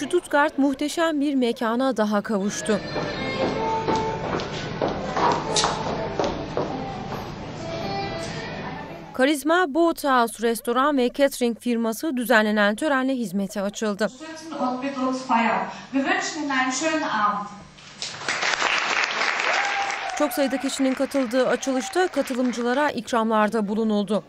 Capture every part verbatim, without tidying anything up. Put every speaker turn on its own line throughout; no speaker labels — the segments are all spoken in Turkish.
Stuttgart muhteşem bir mekana daha kavuştu. Karizma Bootshaus restoran ve catering firması düzenlenen törenle hizmete açıldı. Çok sayıda kişinin katıldığı açılışta katılımcılara ikramlarda bulunuldu.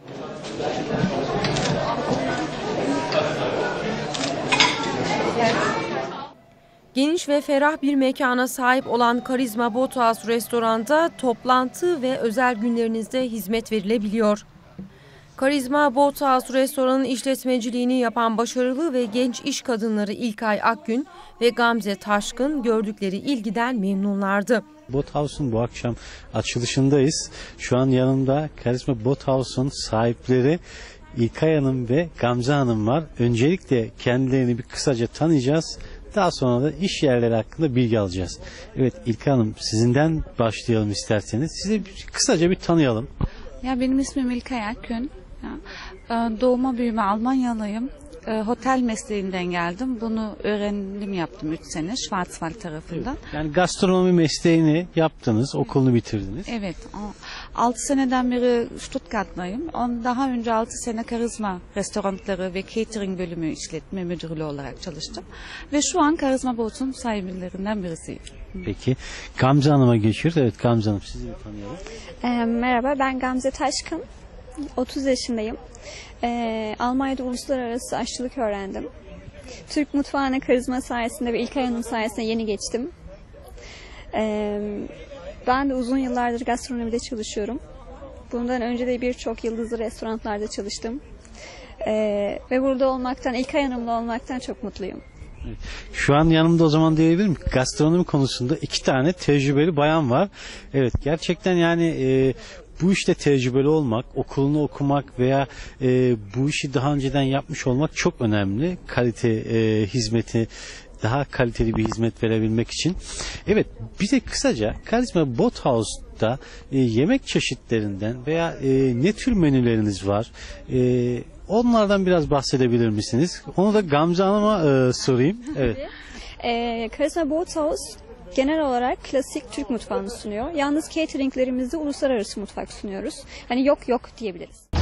Geniş ve ferah bir mekana sahip olan Karizma Bootshaus restoranda toplantı ve özel günlerinizde hizmet verilebiliyor. Karizma Bootshaus restoranın işletmeciliğini yapan başarılı ve genç iş kadınları İlkay Akgün ve Gamze Taşkın gördükleri ilgiden memnunlardı.
Bootshaus'un bu akşam açılışındayız. Şu an yanımda Karizma Bootshaus'un sahipleri İlkay Hanım ve Gamze Hanım var. Öncelikle kendilerini bir kısaca tanıyacağız. Daha sonra da iş yerleri hakkında bilgi alacağız. Evet İlkay Hanım, sizinden başlayalım isterseniz. Sizi kısaca bir tanıyalım.
Ya benim ismim İlkay Akgün. Doğuma büyüme Almanyalıyım. Otel mesleğinden geldim. Bunu öğrenim yaptım üç sene Schwarzwald tarafından.
Evet, yani gastronomi mesleğini yaptınız, okulunu bitirdiniz.
Evet. altı seneden beri Stuttgart'tayım. Daha önce altı sene Karizma restoranları ve catering bölümü işletme müdürlüğü olarak çalıştım. Ve şu an Karizma Boots'un sahiplerinden birisiyim.
Peki Gamze Hanım'a geçiyoruz. Evet Gamze Hanım, sizi bir tanıyalım.
E, merhaba, ben Gamze Taşkın. otuz yaşındayım. E, Almanya'da uluslararası aşçılık öğrendim. Türk mutfağına Karizma sayesinde ve İlkay Hanım sayesinde yeni geçtim. E, ben de uzun yıllardır gastronomide çalışıyorum. Bundan önce de birçok yıldızlı restoranlarda çalıştım. E, ve burada olmaktan, İlkay Hanım'la olmaktan çok mutluyum.
Şu an yanımda o zaman diyebilir miyim? Gastronomi konusunda iki tane tecrübeli bayan var. Evet, gerçekten yani e, bu işte tecrübeli olmak, okulunu okumak veya e, bu işi daha önceden yapmış olmak çok önemli. Kalite e, hizmeti, daha kaliteli bir hizmet verebilmek için. Evet, bize kısaca Karizma Bootshaus'ta e, yemek çeşitlerinden veya e, ne tür menüleriniz var? E, onlardan biraz bahsedebilir misiniz? Onu da Gamze Hanım'a e, sorayım. Evet.
E, Karizma Bootshaus genel olarak klasik Türk mutfağını sunuyor. Yalnız cateringlerimizde uluslararası mutfak sunuyoruz. Hani yok yok diyebiliriz.